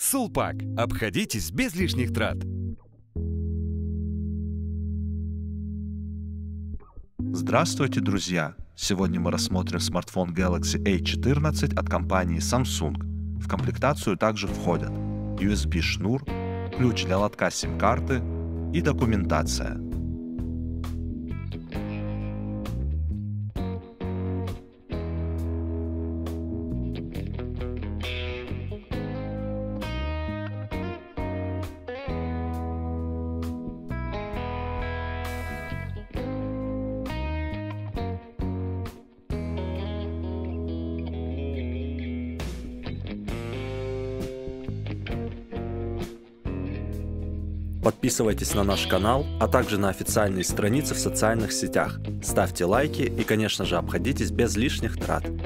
Сулпак. Обходитесь без лишних трат. Здравствуйте, друзья! Сегодня мы рассмотрим смартфон Galaxy A14 от компании Samsung. В комплектацию также входят USB-шнур, ключ для лотка сим-карты и документация. Подписывайтесь на наш канал, а также на официальные страницы в социальных сетях. Ставьте лайки и, конечно же, обходитесь без лишних трат.